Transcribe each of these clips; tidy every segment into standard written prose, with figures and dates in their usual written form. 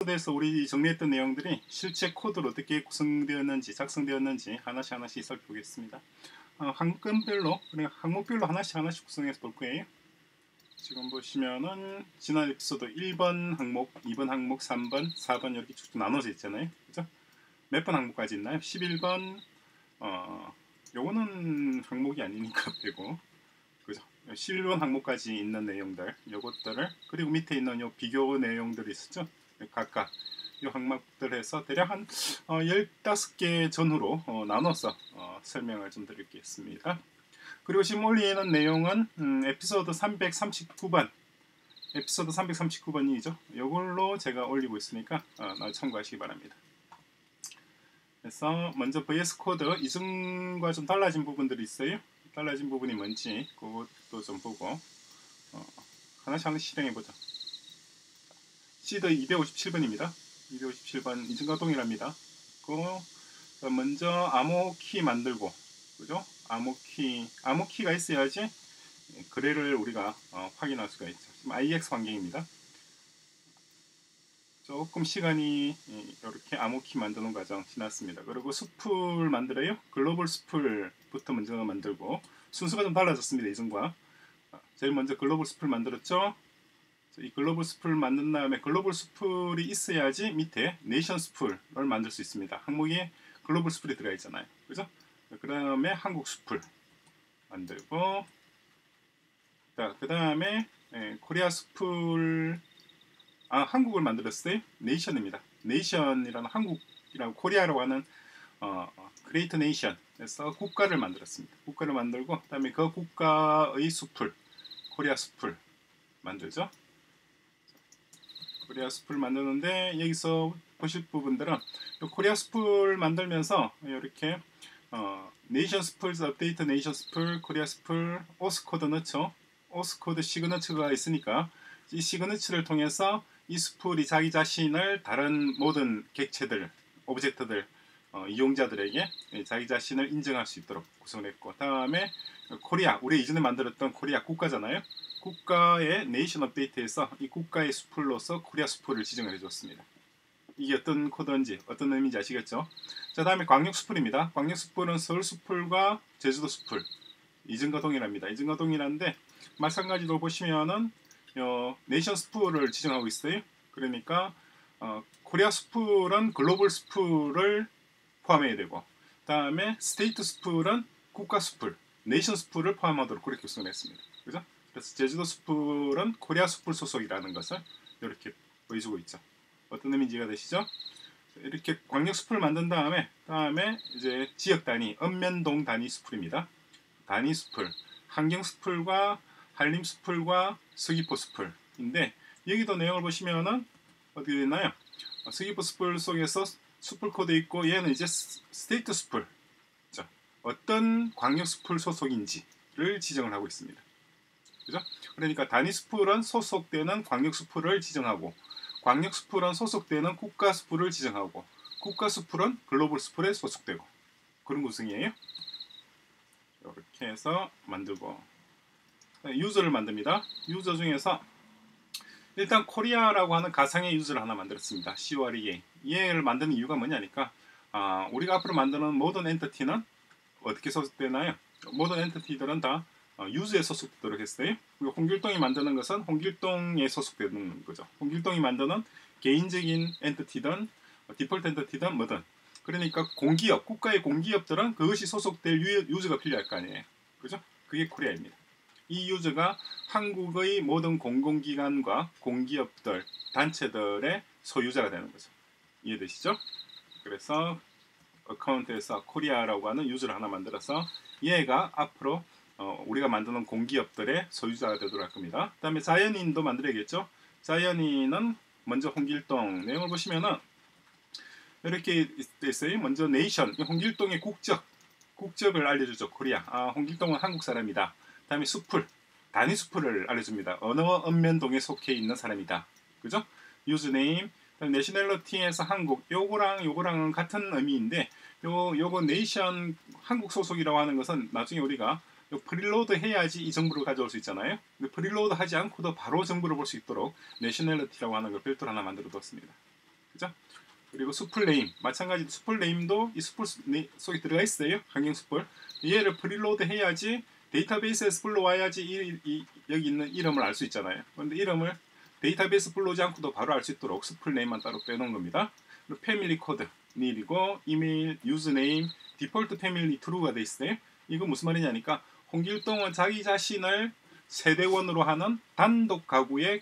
에피소드에서 우리 정리했던 내용들이 실제 코드로 어떻게 구성되었는지 작성되었는지 하나씩 살펴보겠습니다. 항목별로 하나씩 구성해서 볼 거예요. 지금 보시면은 지난 에피소드 1번 항목, 2번 항목, 3번, 4번 이렇게 쭉 나눠져 있잖아요. 그죠? 몇 번 항목까지 있나요? 11번 요거는 항목이 아니니까 빼고, 그죠? 11번 항목까지 있는 내용들, 요것들을, 그리고 밑에 있는 요 비교 내용들이 있었죠? 각각 요 항목들 해서 대략 한 15개 전후로 나눠서 설명을 좀 드리겠습니다. 그리고 지금 올리는 내용은 에피소드 339번 에피소드 339번이죠. 이걸로 제가 올리고 있으니까 참고하시기 바랍니다. 그래서 먼저 VS 코드 이전과 좀 달라진 부분들이 있어요. 달라진 부분이 뭔지 그것도 좀 보고 하나씩 실행해보자. 시드 257번입니다. 257번 이전과 동일합니다. 먼저 암호키 만들고, 그죠? 암호키가 있어야지 거래를 우리가 확인할 수가 있죠. 지금 IX 환경입니다. 조금 시간이 이렇게 암호키 만드는 과정 지났습니다. 그리고 숲을 만들어요. 글로벌 숲을부터 먼저 만들고, 순서가 좀 달라졌습니다. 이전과. 제일 먼저 글로벌 숲을 만들었죠. 이 글로벌 숲을 만든 다음에 글로벌 숲이 있어야지 밑에 네이션 숲을 만들 수 있습니다. 항목에 글로벌 숲이 들어가 있잖아요. 그죠? 그 다음에 한국 숲을 만들고, 그 다음에 코리아 숲을 한국을 만들었어요. 네이션입니다. 네이션이라는 한국이라고 코리아라고 하는 크레이트 네이션에서 국가를 만들었습니다. 국가를 만들고, 그 다음에 그 국가의 숲을, 코리아 숲을 만들죠. 코리아 숲을 만드는데, 여기서 보실 부분들은 코리아 숲을 만들면서 이렇게 네이션 숲을, 업데이트 네이션 숲을, 코리아 숲을, 오스 코드 넣죠. 오스 코드 시그너처가 있으니까 이 시그너처를 통해서 이 숲이 자기 자신을 다른 모든 객체들, 오브젝트들, 이용자들에게 자기 자신을 인정할 수 있도록 구성했고, 다음에 코리아, 우리 이전에 만들었던 코리아 국가잖아요. 국가의 네이션 업데이트에서 이 국가의 숲으로서 코리아 숲을 지정을 해줬습니다. 이게 어떤 코드인지, 어떤 의미인지 아시겠죠? 자, 다음에 광역 숲을입니다. 광역 숲을은 서울 숲을과 제주도 숲을 이전과 동일합니다. 이전과 동일한데, 마찬가지로 보시면은 네이션 숲을 지정하고 있어요. 그러니까 코리아 숲은 글로벌 숲을 포함해야 되고, 다음에 스테이트 숲은 국가 숲을, 네이션 숲을 포함하도록 그렇게 구성을 했습니다. 그죠? 그래서 제주도 숲은 코리아 숲을 소속이라는 것을 이렇게 보여주고 있죠. 어떤 의미인지 이해가 되시죠? 이렇게 광역 숲을 만든 다음에 이제 지역 단위, 읍면동 단위 숲입니다. 단위 숲을, 환경 숲을과 한림 숲을과 서귀포 숲을인데, 여기도 내용을 보시면은 어떻게 되나요? 서귀포 숲을 속에서 숲을 코드 있고, 얘는 이제 스테이트 숲을, 어떤 광역 숲을 소속인지를 지정을 하고 있습니다. 그죠? 그러니까 단위 숲은 소속되는 광역 숲을 지정하고, 광역 숲은 소속되는 국가 숲을 지정하고, 국가 숲은 글로벌 숲에 소속되고, 그런 구성이에요. 이렇게 해서 만들고, 유저를 만듭니다. 유저 중에서 일단 코리아라고 하는 가상의 유저를 하나 만들었습니다. COREA. 얘를 만드는 이유가 뭐냐니까, 우리가 앞으로 만드는 모든 엔티티는 어떻게 소속되나요? 모든 엔티티들은 다 유저에 소속되도록 했어요. 그리고 홍길동이 만드는 것은 홍길동에 소속되는 거죠. 홍길동이 만드는 개인적인 엔티티든 디폴트 엔티티든 뭐든, 그러니까 공기업, 국가의 공기업들은 그것이 소속될 유저가 필요할 거 아니에요. 그죠? 그게 코리아입니다. 이 유저가 한국의 모든 공공기관과 공기업들, 단체들의 소유자가 되는 거죠. 이해되시죠? 그래서 어카운트에서 코리아라고 하는 유저를 하나 만들어서 얘가 앞으로 우리가 만드는 공기업들의 소유자가 되도록 할 겁니다. 그 다음에 자연인도 만들어야겠죠. 자연인은 먼저 홍길동 내용을 보시면은 이렇게 있어요. 먼저 네이션, 홍길동의 국적을 알려주죠. 코리아. 홍길동은 한국 사람이다. 그 다음에 숲을, 단위 숲을 알려줍니다. 어느 읍면동에 속해 있는 사람이다. 그죠? 유즈네임, 내셔널리티에서 한국, 요거랑은 같은 의미인데, 요거 네이션 한국 소속이라고 하는 것은 나중에 우리가 프리로드 해야지 이 정보를 가져올 수 있잖아요. 프리로드 하지 않고도 바로 정보를 볼 수 있도록 내셔널리티라고 하는 걸 별도로 하나 만들어 뒀습니다. 그죠? 그리고 숲풀 네임 마찬가지로 숲풀 네임도 이 숲풀 속에 들어가 있어요. 환경 숲풀. 얘를 프리로드 해야지 데이터베이스에서 불러와야지 여기 있는 이름을 알 수 있잖아요. 그런데 이름을 데이터베이스 불러오지 않고도 바로 알 수 있도록 숲풀 네임만 따로 빼놓은 겁니다. 그리고 패밀리 코드 닐이고 이메일 유즈네임 디폴트 패밀리 true가 돼 있어요. 이거 무슨 말이냐니까 홍길동은 자기 자신을 세대원으로 하는 단독 가구의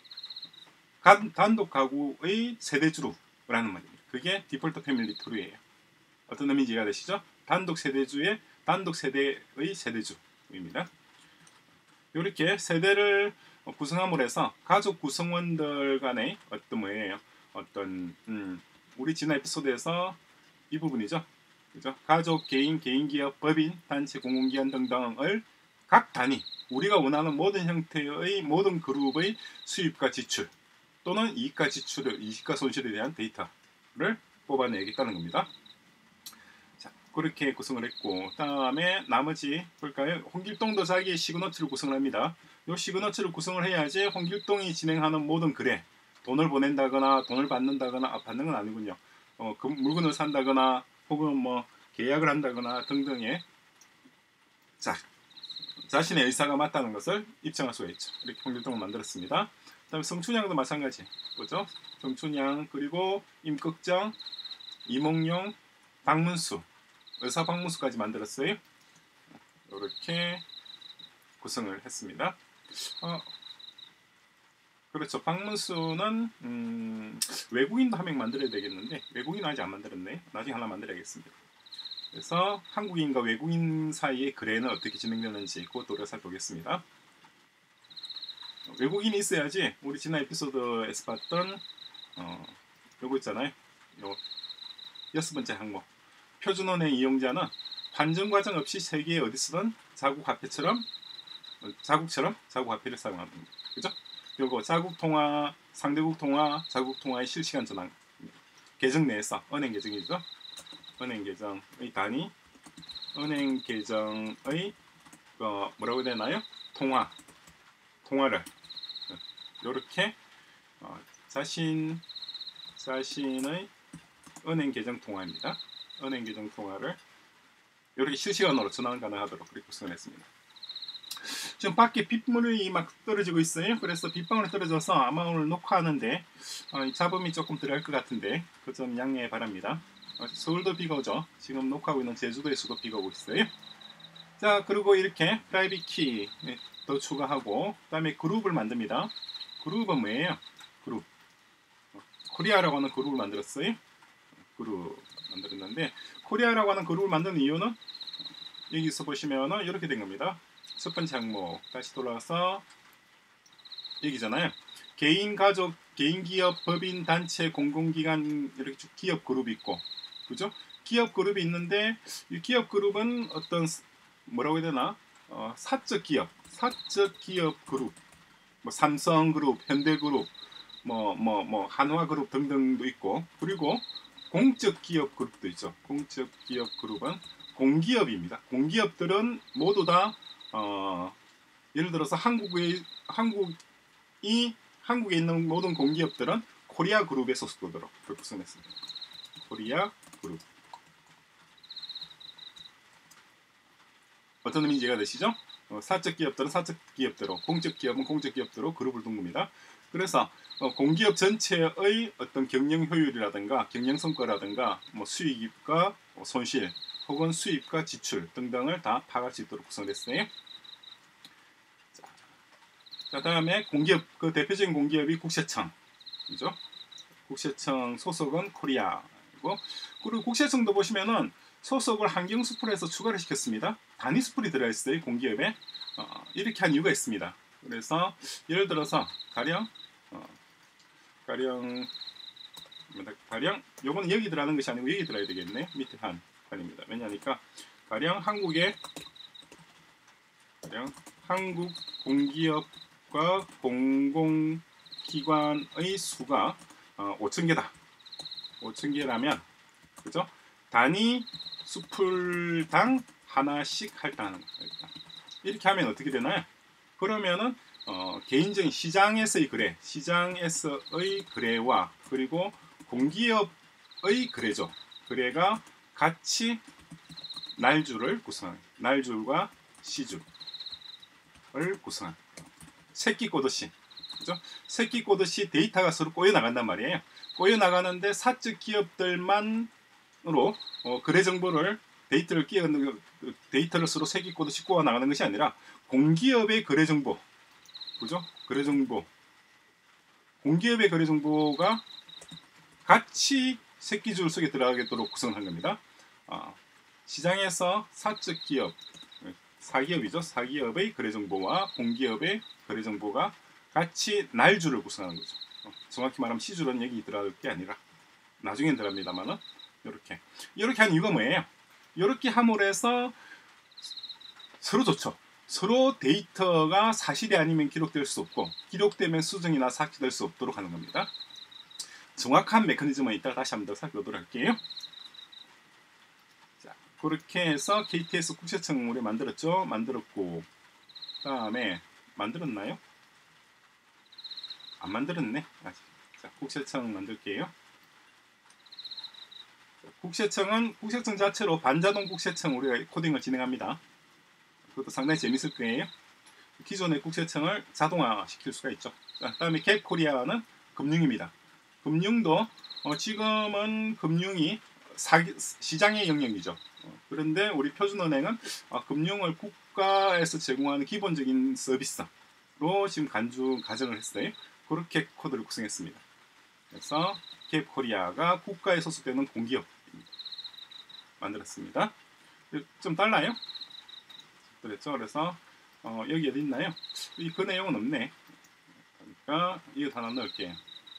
세대주라는 말입니다. 그게 디폴트 패밀리 true예요. 어떤 의미인지 이해가 되시죠? 단독 세대주의 단독 세대의 세대주입니다. 이렇게 세대를 구성함으로 해서 가족 구성원들 간의 어떤 뭐예요? 어떤 우리 지난 에피소드에서 이 부분이죠. 그죠? 가족, 개인, 개인기업, 법인, 단체, 공공기관 등등을 각 단위 우리가 원하는 모든 형태의 모든 그룹의 수입과 지출 또는 이익과 지출을 이익과 손실에 대한 데이터를 뽑아내겠다는 겁니다. 자, 그렇게 구성을 했고 다음에 나머지 볼까요? 홍길동도 자기의 시그너처를 구성을 합니다. 이 시그너처를 구성을 해야지 홍길동이 진행하는 모든 거래 돈을 보낸다거나 돈을 받는다거나 받는 건 아니군요. 그 물건을 산다거나 혹은 뭐 계약을 한다거나 등등의 자신의 의사가 맞다는 것을 입증할 수가 있죠. 이렇게 홍길동을 만들었습니다. 그다음에 성춘향도 마찬가지 보죠. 성춘향 그리고 임꺽정, 이몽룡, 박문수, 의사 박문수까지 만들었어요. 이렇게 구성을 했습니다. 그렇죠. 박문수는 외국인도 한 명 만들어야 되겠는데 외국인 아직 안 만들었네. 나중에 하나 만들어야겠습니다. 그래서 한국인과 외국인 사이의 거래는 어떻게 진행되는지 그것도 우리가 살펴보겠습니다. 외국인이 있어야지 우리 지난 에피소드에서 봤던 요거 있잖아요. 요 6번째 항목 표준은행 이용자는 환전 과정 없이 세계에 어디서든 자국화폐처럼 자국화폐를 사용합니다. 그죠? 요거 자국통화, 상대국 통화, 자국 통화의 실시간 전환 계정 내에서 은행 계정이죠. 은행 계정의 단위, 은행 계정의 뭐라고 해야 되나요? 통화를 이렇게 자신의 은행 계정 통화입니다. 은행 계정 통화를 이렇게 실시간으로 전환 가능하도록 그렇게 구성했습니다. 지금 밖에 빗물이 막 떨어지고 있어요. 그래서 빗방울이 떨어져서 아마 오늘 녹화하는데 잡음이 조금 들어갈 것 같은데 그 점 양해 바랍니다. 서울도 비가 오죠. 지금 녹화하고 있는 제주도에서도 비가 오고 있어요. 자, 그리고 이렇게 프라이빗 키도 추가하고 그 다음에 그룹을 만듭니다. 그룹은 뭐예요? 그룹 코리아라고 하는 그룹을 만들었어요. 그룹 만들었는데 코리아라고 하는 그룹을 만드는 이유는 여기서 보시면은 이렇게 된 겁니다. 첫 번째 항목 다시 돌아와서 여기잖아요. 개인, 가족, 개인, 기업, 법인, 단체, 공공기관 이렇게 쭉 기업 그룹이 있고, 그죠? 기업 그룹이 있는데 이 기업 그룹은 어떤 뭐라고 해야 되나? 사적 기업 그룹, 뭐 삼성그룹, 현대그룹, 뭐 한화그룹 등등도 있고, 그리고 공적 기업 그룹도 있죠. 공적 기업 그룹은 공기업입니다. 공기업들은 모두 다 예를 들어서 한국에 있는 모든 공기업들은 코리아 그룹에 소속되도록 그렇게 구성했습니다. 코리아 그룹. 어떤 의미인지 이해가 되시죠? 사적 기업들은 사적 기업대로, 공적 기업은 공적 기업대로 그룹을 둔 겁니다. 그래서 공기업 전체의 어떤 경영 효율이라든가 경영 성과라든가 뭐 수익과 손실 혹은 수입과 지출 등등을 다 파악할 수 있도록 구성됐어요. 자, 다음에 공기업 그 대표적인 공기업이 국세청이죠. 국세청 소속은 코리아이고, 그리고 국세청도 보시면은 소속을 환경수풀에서 추가를 시켰습니다. 단위 수풀이 들어있어요. 공기업에 이렇게 한 이유가 있습니다. 그래서 예를 들어서 가령 요거는 여기 들어가는 것이 아니고 여기 들어야 되겠네. 밑에 한 칸입니다. 왜냐니까 가령 한국 공기업과 공공기관의 수가 5,000개다. 5,000개라면 그죠? 단위 수풀당 하나씩 할당하는 거예요. 이렇게 하면 어떻게 되나요? 그러면은 개인적인 시장에서의 거래와 그리고 공기업의 거래죠. 거래가 같이 날줄을 구성합니다. 날줄과 시줄을 구성합니다. 새끼 꼬듯이, 그죠? 새끼 꼬듯이 데이터가 서로 꼬여 나간단 말이에요. 꼬여 나가는데 사적 기업들만으로 거래 정보를 데이터를 서로 새끼 꼬듯이 꼬아 나가는 것이 아니라 공기업의 거래 정보, 그죠? 거래 정보, 공기업의 거래 정보가 같이 새끼줄 속에 들어가도록 구성한 겁니다. 시장에서 사적 기업, 사기업이죠. 사기업의 거래 정보와 공기업의 거래 정보가 같이 날줄을 구성하는 거죠. 정확히 말하면 시줄은 여기 들어갈 게 아니라 나중엔 들어갑니다만은 이렇게 한 이유가 뭐예요? 이렇게 함으로 해서 서로 좋죠. 서로 데이터가 사실이 아니면 기록될 수 없고 기록되면 수정이나 삭제될 수 없도록 하는 겁니다. 정확한 메커니즘은 이따 다시 한번 더 살펴보도록 할게요. 자, 그렇게 해서 KTS 국세청 우리 만들었죠. 만들었고 다음에 만들었나요? 안 만들었네. 아직. 자, 국세청 만들게요. 국세청 자체로 반자동 국세청 우리가 코딩을 진행합니다. 그것도 상당히 재밌을 거예요. 기존의 국세청을 자동화 시킬 수가 있죠. 자, 다음에 갭코리아는 금융입니다. 금융도 지금은 금융이 시장의 영역이죠. 그런데 우리 표준은행은 금융을 국가에서 제공하는 기본적인 서비스로 지금 가정을 했어요. 그렇게 코드를 구성했습니다. 그래서 갭코리아가 국가에 소속되는 공기업 만들었습니다. 좀 달라요? 그랬죠. 그래서 여기 어디 있나요? 그 내용은 없네. 그러니까 이거 하나 넣을게요.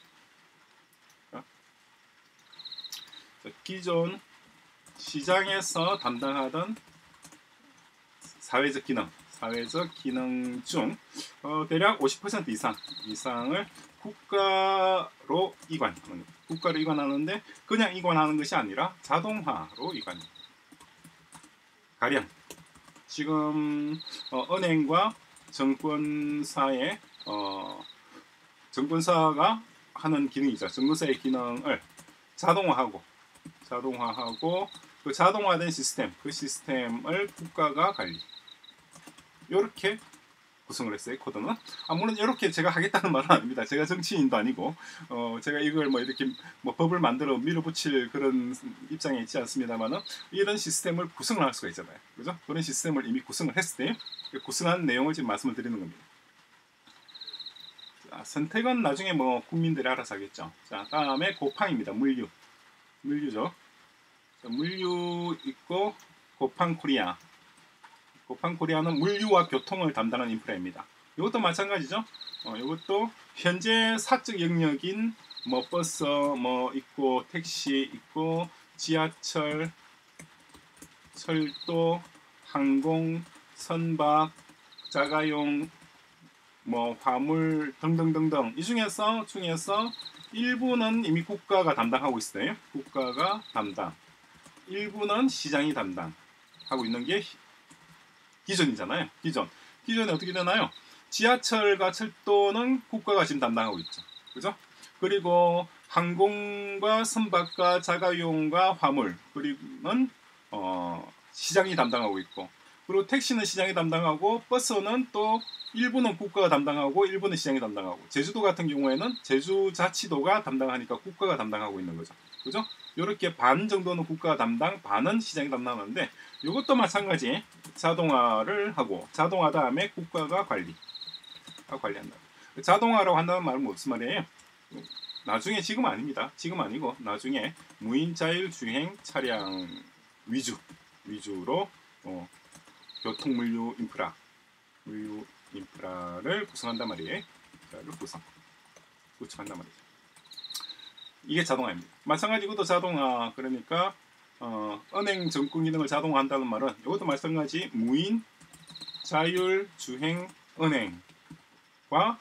기존 시장에서 담당하던 사회적 기능 중 대략 50% 이상을 국가로 이관하는데 그냥 이관하는 것이 아니라 자동화로 이관합니다. 가령 지금 은행과 증권사의 증권사가 하는 기능이죠. 증권사의 기능을 자동화하고 그 자동화된 그 시스템을 국가가 관리. 이렇게 구성을 했어요. 코드는. 물론 이렇게 제가 하겠다는 말은 아닙니다. 제가 정치인도 아니고 제가 이걸 이렇게 법을 만들어 밀어붙일 그런 입장에 있지 않습니다만은 이런 시스템을 구성을 할 수가 있잖아요. 그죠? 그런 시스템을 이미 구성을 했을 때 구성한 내용을 지금 말씀을 드리는 겁니다. 자, 선택은 나중에 국민들이 알아서 하겠죠. 자, 다음에 고팡입니다. 물류죠. 자, 물류 있고 고팡코리아. 고팡코리아는 물류와 교통을 담당하는 인프라입니다. 이것도 마찬가지죠. 이것도 현재 사적 영역인 버스 있고 택시 있고 지하철, 철도, 항공, 선박, 자가용, 화물 등등등등 이 중에서 일부는 이미 국가가 담당하고 있어요. 국가가 담당. 일부는 시장이 담당하고 있는 게 기존이잖아요. 기존에 어떻게 되나요? 지하철과 철도는 국가가 지금 담당하고 있죠. 그죠? 그리고 항공과 선박과 자가용과 화물 그리고는 시장이 담당하고 있고 그리고 택시는 시장이 담당하고 버스는 또 일부는 국가가 담당하고 일부는 시장이 담당하고 제주도 같은 경우에는 제주자치도가 담당하니까 국가가 담당하고 있는 거죠. 그죠? 이렇게 반 정도는 국가가 담당, 반은 시장이 담당하는데 이것도 마찬가지 자동화를 하고 자동화 다음에 국가가 관리한다. 자동화라고 한다는 말은 무슨 말이에요? 나중에 지금 아닙니다. 지금 아니고 나중에 무인 자율주행 차량 위주로 교통 물류 인프라를 구성한단 말이에요. 구축한단 말이죠. 이게 자동화입니다. 마찬가지로 자동화 그러니까 은행 정권 기능을 자동화한다는 말은 이것도 마찬가지 무인 자율주행 은행과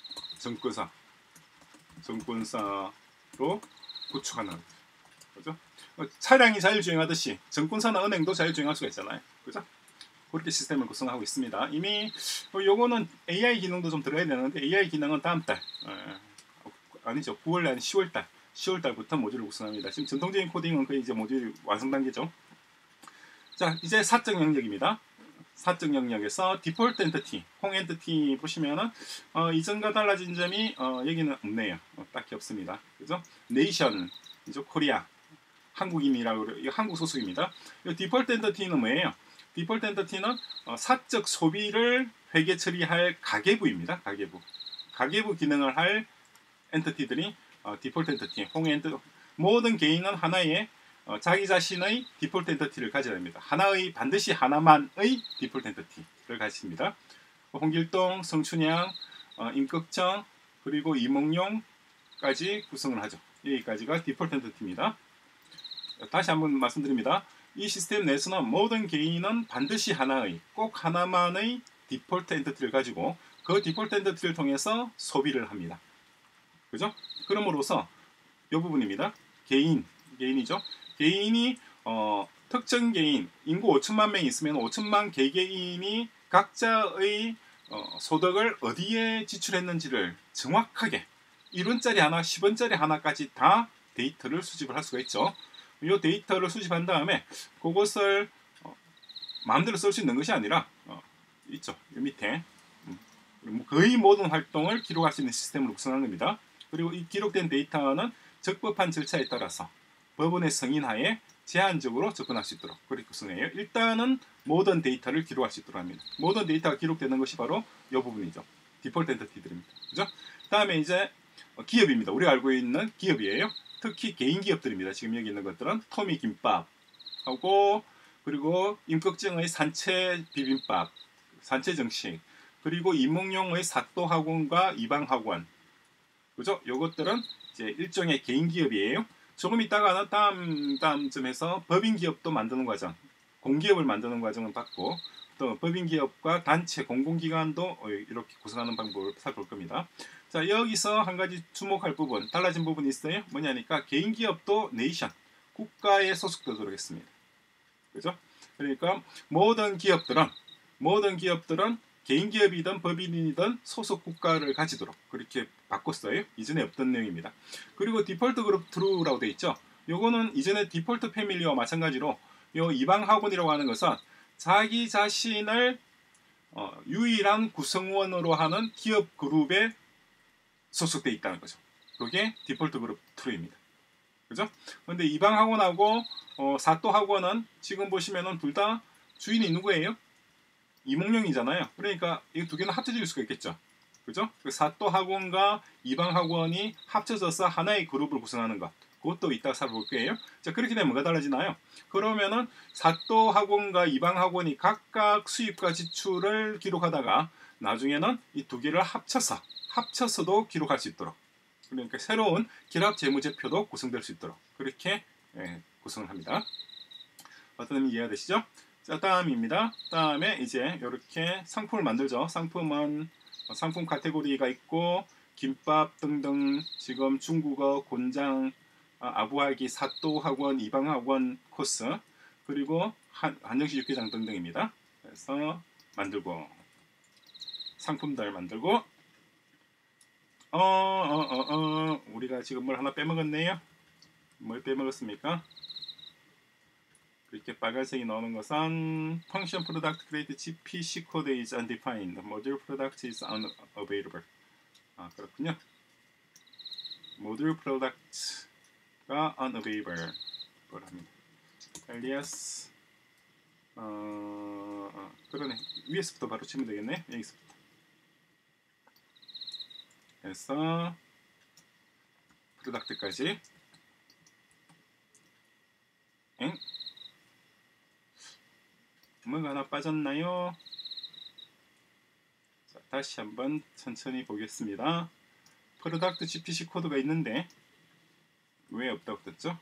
정권사로 구축하는 거죠. 차량이 자율주행하듯이 정권사나 은행도 자율주행할 수가 있잖아요. 그죠? 그렇게 시스템을 구성하고 있습니다. 이미 요거는 AI 기능도 좀 들어야 되는데 AI 기능은 다음 달 아니죠. 9월 아니 10월 달 10월 달부터 모듈을 구성합니다. 지금 전통적인 코딩은 거의 이제 모듈 완성 단계죠. 자, 이제 사적 영역입니다. 사적 영역에서 디폴트 엔티티, 홈 엔티티 보시면은 이전과 달라진 점이 여기는 없네요. 딱히 없습니다. 그죠? 네이션, 이제 코리아, 한국인이라고 그래요. 이거 한국 소속입니다. 이 디폴트 엔티티는 뭐예요? 디폴트 엔티티는 사적 소비를 회계 처리할 가계부입니다. 가계부 기능을 할 엔티티들이 디폴트 엔티티, 홈 엔티티. 모든 개인은 하나의 자기 자신의 디폴트 엔티티를 가져야 합니다. 반드시 하나만의 디폴트 엔티티를 가집니다. 홍길동, 성춘향, 임꺽정, 그리고 이몽룡까지 구성을 하죠. 여기까지가 디폴트 엔티티입니다. 다시 한번 말씀드립니다. 이 시스템 내에서는 모든 개인은 반드시 꼭 하나만의 디폴트 엔티티를 가지고 그 디폴트 엔티티를 통해서 소비를 합니다. 그죠? 그럼으로써 이 부분입니다. 개인이죠. 개인이 특정 개인, 인구 5천만 명이 있으면 5천만 개개인이 각자의 소득을 어디에 지출했는지를 정확하게 1원짜리 하나, 10원짜리 하나까지 다 데이터를 수집을 할 수가 있죠. 이 데이터를 수집한 다음에 그것을 마음대로 쓸 수 있는 것이 아니라 있죠. 이 밑에 거의 모든 활동을 기록할 수 있는 시스템으로 구성한 겁니다. 그리고 이 기록된 데이터는 적법한 절차에 따라서 법원의 승인하에 제한적으로 접근할 수 있도록 그렇게 구성해요. 일단은 모든 데이터를 기록할 수 있도록 합니다. 모든 데이터가 기록되는 것이 바로 이 부분이죠. 디폴트 엔티티들입니다. 그죠? 다음에 이제 기업입니다. 우리가 알고 있는 기업이에요. 특히 개인 기업들입니다. 지금 여기 있는 것들은 토미 김밥하고 그리고 임꺽정의 산채 비빔밥, 산채 정식, 그리고 이몽룡의 사또 학원과 이방 학원, 그죠? 요것들은 이제 일종의 개인 기업이에요. 조금 있다가는 다음쯤에서 법인 기업도 만드는 과정, 공기업을 만드는 과정을 받고 또 법인 기업과 단체, 공공기관도 이렇게 구성하는 방법을 살펴볼 겁니다. 자, 여기서 한 가지 주목할 부분, 달라진 부분이 있어요. 뭐냐니까 개인 기업도 네이션, 국가에 소속되도록 했습니다. 그죠? 그러니까 모든 기업들은 개인 기업이든 법인이든 소속 국가를 가지도록 그렇게 바꿨어요. 이전에 없던 내용입니다. 그리고 디폴트 그룹 트루라고 되어 있죠. 요거는 이전에 디폴트 패밀리와 마찬가지로 요 이방 학원이라고 하는 것은 자기 자신을 유일한 구성원으로 하는 기업 그룹에 소속되어 있다는 거죠. 그게 디폴트 그룹 트루입니다. 그죠? 근데 이방 학원하고 사또 학원은 지금 보시면은 둘 다 주인이 누구예요? 이몽룡이잖아요. 그러니까 이 두 개는 합쳐질 수가 있겠죠. 그죠? 사또 학원과 이방 학원이 합쳐져서 하나의 그룹을 구성하는 것. 그것도 이따 살펴볼 거예요. 자, 그렇게 되면 뭐가 달라지나요? 그러면은 사또 학원과 이방 학원이 각각 수입과 지출을 기록하다가 나중에는 이 두 개를 합쳐서도 기록할 수 있도록. 그러니까 새로운 결합 재무제표도 구성될 수 있도록 그렇게 구성을 합니다. 어떤 의미 이해가 되시죠? 자, 다음입니다. 다음에 이제 이렇게 상품을 만들죠. 상품은 상품 카테고리가 있고 김밥 등등 지금 중국어, 곤장, 아부하기, 사또 학원, 이방 학원 코스 그리고 한정식 육개장 등등입니다. 그래서 만들고 상품들 만들고 우리가 지금 뭘 하나 빼먹었네요. 뭘 빼먹었습니까? 이렇게 빨간색이 나오는 것은 Function Product Grade GPC Code is undefined. Module Product is unavailable. 그렇군요. Module Product가 unavailable. 합니다. alias 그러네. 위에서부터 바로 치면 되겠네. 여기서부터. 해서 프로덕트까지 뭐가 하나 빠졌나요? 자, 다시 한번 천천히 보겠습니다. 프로덕트 GPC 코드가 있는데 왜 없다고 떴죠?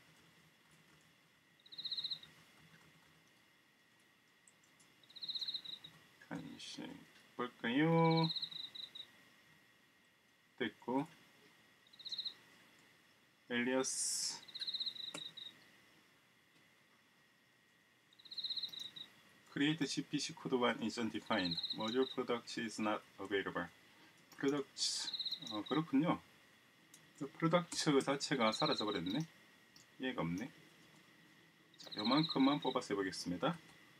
간식 볼까요? 됐고 alias create GPC code 1 is undefined. Module product is not available. product 그렇군요. 프로덕트 자체가 사라져 버렸네. 이해가 없네. 자, 요만큼만 뽑아서 해보겠습니다.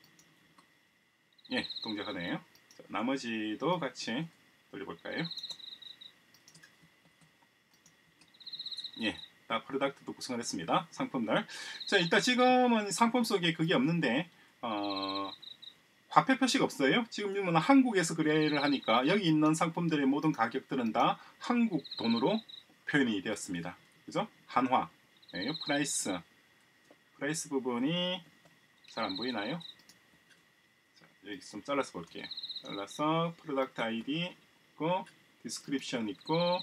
예, 동작하네요. 자, 나머지도 같이 돌려볼까요? 예, 다 프로덕트도 구성을 했습니다. 상품들. 자, 일단 지금은 상품 속에 그게 없는데 화폐 표시가 없어요. 지금은 한국에서 거래를 하니까 여기 있는 상품들의 모든 가격들은 다 한국 돈으로 표현이 되었습니다. 그죠? 한화, 네, 프라이스 부분이 잘 안 보이나요? 자, 여기 좀 잘라서 볼게요. 잘라서 프로덕트 아이디 있고 디스크립션 있고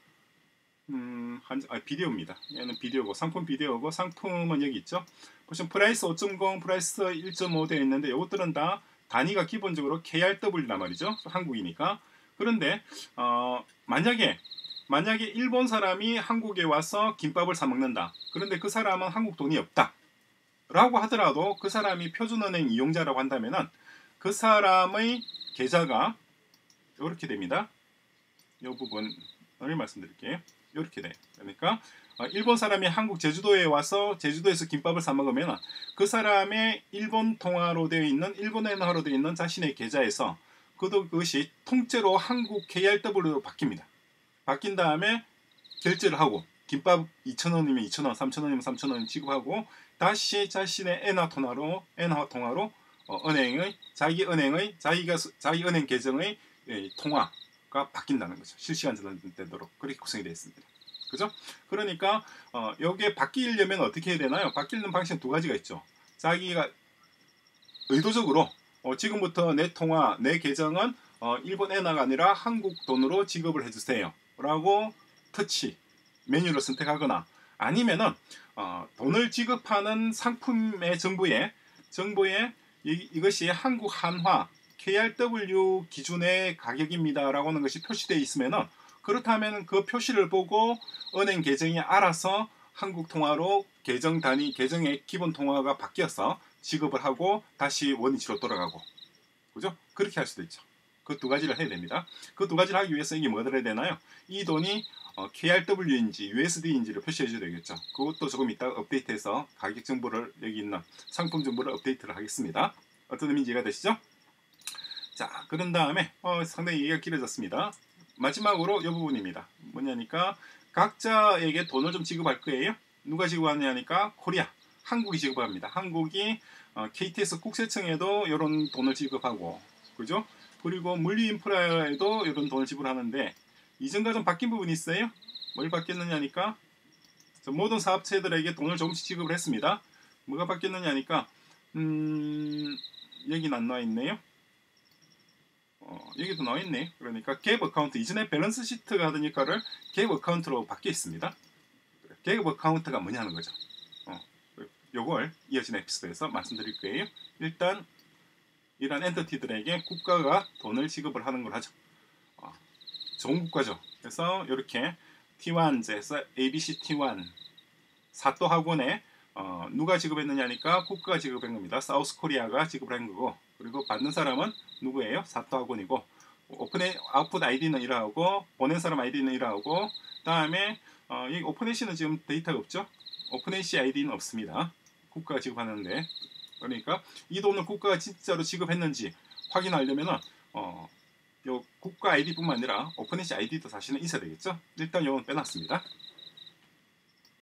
비디오입니다. 얘는 비디오고 상품 비디오고 상품은 여기 있죠. 보시면 프라이스 5.0, 프라이스 1.5 되어 있는데 이것들은 다 단위가 기본적으로 KRW란 말이죠. 한국이니까. 그런데 만약에 일본 사람이 한국에 와서 김밥을 사 먹는다. 그런데 그 사람은 한국 돈이 없다. 라고 하더라도 그 사람이 표준은행 이용자라고 한다면은 그 사람의 계좌가 이렇게 됩니다. 이 부분을 말씀드릴게요. 이렇게 돼. 그러니까 일본 사람이 한국 제주도에 와서 제주도에서 김밥을 사 먹으면 그 사람의 일본 통화로 되어 있는 일본 엔화로 되어 있는 자신의 계좌에서 그것이 통째로 한국 KRW로 바뀝니다. 바뀐 다음에 결제를 하고 김밥 2,000원이면 2,000원, 3,000원이면 3,000원 지급하고 다시 자신의 엔화 통화로 자기 은행 계정의 통화가 바뀐다는 거죠. 실시간 전환되도록 그렇게 구성이 되어 있습니다. 그죠? 그러니까 여기에 바뀌려면 어떻게 해야 되나요? 바뀌는 방식은 두 가지가 있죠. 자기가 의도적으로 지금부터 내 계정은 일본 엔화가 아니라 한국 돈으로 지급을 해주세요 라고 터치 메뉴를 선택하거나 아니면은 돈을 지급하는 상품의 정보에 이것이 한국 한화 KRW 기준의 가격입니다 라고 하는 것이 표시되어 있으면은 그렇다면 그 표시를 보고 은행 계정이 알아서 한국 통화로 계정의 기본 통화가 바뀌어서 지급을 하고 다시 원위치로 돌아가고 그죠? 그렇게 할 수도 있죠. 그 두 가지를 해야 됩니다. 그 두 가지를 하기 위해서 이게 뭐를 해야 되나요? 이 돈이 KRW인지 USD인지를 표시해 줘야 되겠죠. 그것도 조금 이따 업데이트해서 가격 정보를 여기 있는 상품 정보를 업데이트를 하겠습니다. 어떤 의미인지 이해가 되시죠? 자, 그런 다음에 상당히 얘기가 길어졌습니다. 마지막으로 이 부분입니다. 뭐냐니까 각자에게 돈을 좀 지급할 거예요. 누가 지급하느냐니까 코리아, 한국이 지급합니다. 한국이 KTX 국세청에도 이런 돈을 지급하고 그죠? 그리고 물류인프라에도 이런 돈을 지불하는데 이전과 좀 바뀐 부분이 있어요. 뭘 바뀌었느냐니까 모든 사업체들에게 돈을 조금씩 지급을 했습니다. 뭐가 바뀌었느냐니까 여기는 안 나와 있네요. 여기도 나와 있네. 그러니까 갭 어카운트 이전에 밸런스 시트가 하던 역할을 갭 어카운트로 바뀌어 있습니다. 갭 어카운트가 뭐냐는 거죠. 요걸 이어진 에피소드에서 말씀드릴 거예요. 일단 이런 엔터티들에게 국가가 돈을 지급을 하는 걸 하죠. 좋은 국가죠. 그래서 이렇게 T1에서 ABC T1 사또 학원에 누가 지급했느냐니까 국가가 지급한 겁니다. 사우스 코리아가 지급을 한 거고 그리고 받는 사람은 누구예요? 사또 학원이고 아웃풋 아이디는 이러하고 보낸 사람 아이디는 이러하고 다음에 이 오픈에이시는 지금 데이터가 없죠? 오픈에이시 아이디는 없습니다. 국가가 지급하는데 그러니까 이 돈을 국가가 진짜로 지급했는지 확인하려면은 요 국가 아이디뿐만 아니라 오픈에이시 아이디도 사실은 있어야 되겠죠? 일단 요건 빼놨습니다.